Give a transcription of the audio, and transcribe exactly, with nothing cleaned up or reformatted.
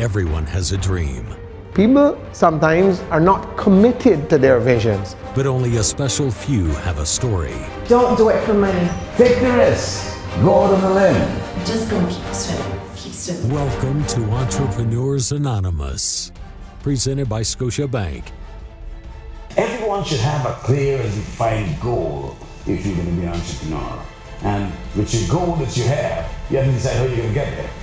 Everyone has a dream. People sometimes are not committed to their visions. But only a special few have a story. Don't do it for money. Take the risk. Go out on a limb. Just gonna keep swimming. Keep swimming. Welcome to Entrepreneurs Anonymous, presented by Scotiabank. Everyone should have a clear and defined goal if you're going to be an entrepreneur. And with your goal that you have, you have to decide how you're going to get there.